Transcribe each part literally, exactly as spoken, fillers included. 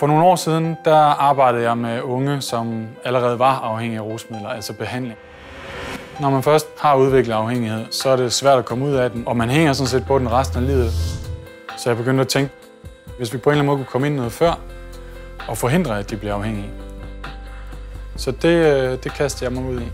For nogle år siden, der arbejdede jeg med unge, som allerede var afhængige af rusmidler, altså behandling. Når man først har udviklet afhængighed, så er det svært at komme ud af den, og man hænger sådan set på den resten af livet. Så jeg begyndte at tænke, hvis vi på en eller anden måde kunne komme ind noget før, og forhindre, at de bliver afhængige. Så det, det kastede jeg mig ud i.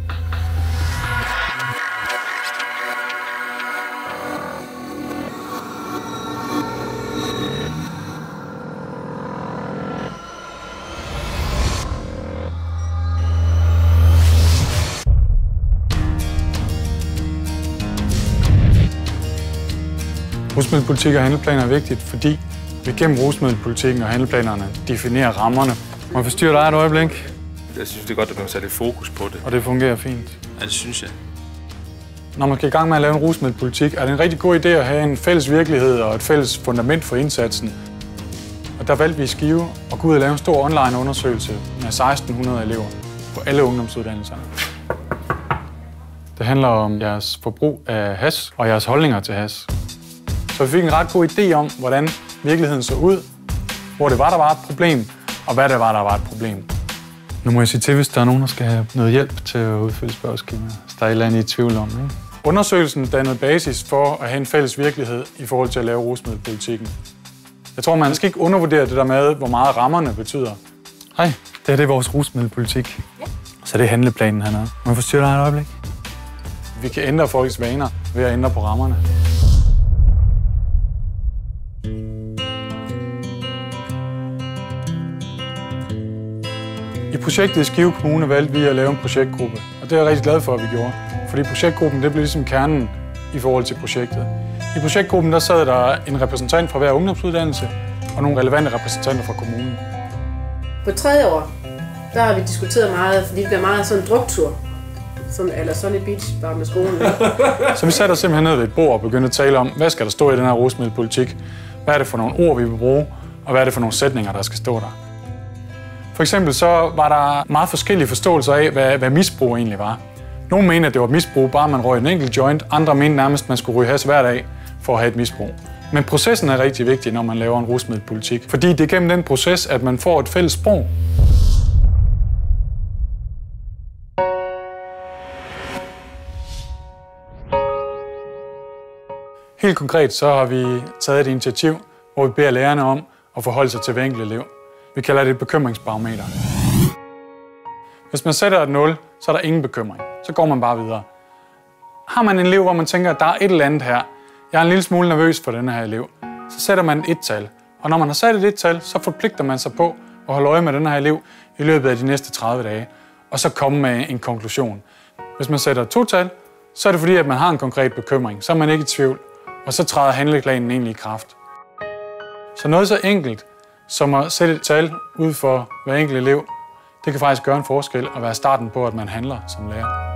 Rusmiddelpolitik og handleplaner er vigtigt, fordi vi gennem rusmiddelpolitikken og handleplanerne definerer rammerne. Må jeg forstyrre dig et øjeblik? Jeg synes, det er godt, at man kan sætte lidt fokus på det. Og det fungerer fint. Ja, det synes jeg. Når man skal i gang med at lave en rusmiddelpolitik, er det en rigtig god idé at have en fælles virkelighed og et fælles fundament for indsatsen. Og der valgte vi i Skive at gå ud og lave en stor online-undersøgelse med seksten hundrede elever på alle ungdomsuddannelserne. Det handler om jeres forbrug af hash og jeres holdninger til hash. Så vi fik en ret god idé om, hvordan virkeligheden så ud, hvor det var, der var et problem, og hvad det var, der var et problem. Nu må jeg sige til, hvis der er nogen, der skal have noget hjælp til at udfylde spørgeskemaer. Så der er et eller andet i tvivl om, ikke? Undersøgelsen dannede basis for at have en fælles virkelighed i forhold til at lave rusmiddelpolitikken. Jeg tror, man skal ikke undervurdere det der med, hvor meget rammerne betyder. Hej, det her det er vores rusmiddelpolitik. Ja. Så det er handleplanen hernede. Må jeg forstyrre dig et øjeblik? Vi kan ændre folks vaner ved at ændre på rammerne. I projektet i Skive Kommune valgte vi at lave en projektgruppe, og det er jeg rigtig glad for, at vi gjorde. Fordi projektgruppen det blev ligesom kernen i forhold til projektet. I projektgruppen der sad der en repræsentant fra hver ungdomsuddannelse og nogle relevante repræsentanter fra kommunen. På tredje år, der har vi diskuteret meget, fordi det bliver meget sådan en druktur. Sådan, eller Sunny Beach, bare med skolen. Så vi satte os simpelthen ned ved et bord og begyndte at tale om, hvad skal der stå i den her rusmiddelpolitik? Hvad er det for nogle ord, vi vil bruge? Og hvad er det for nogle sætninger, der skal stå der? For eksempel så var der meget forskellige forståelser af, hvad, hvad misbrug egentlig var. Nogle mente, at det var misbrug, bare man røg en enkelt joint. Andre mente nærmest, at man skulle ryge hash hver dag for at have et misbrug. Men processen er rigtig vigtig, når man laver en rusmiddelpolitik. Fordi det er gennem den proces, at man får et fælles sprog. Helt konkret så har vi taget et initiativ, hvor vi beder lærerne om at forholde sig til hver enkelt elev. Vi kalder det et bekymringsbarometer. Hvis man sætter et nul, så er der ingen bekymring. Så går man bare videre. Har man en elev, hvor man tænker, at der er et eller andet her, jeg er en lille smule nervøs for denne her elev, så sætter man et et-tal. Og når man har sat et et-tal, så forpligter man sig på at holde øje med denne her elev i løbet af de næste tredive dage, og så komme med en konklusion. Hvis man sætter et to-tal, så er det fordi, at man har en konkret bekymring. Så er man ikke i tvivl, og så træder handleplanen egentlig i kraft. Så noget så enkelt som at sætte et tal ud for hver enkelt elev, det kan faktisk gøre en forskel og være starten på, at man handler som lærer.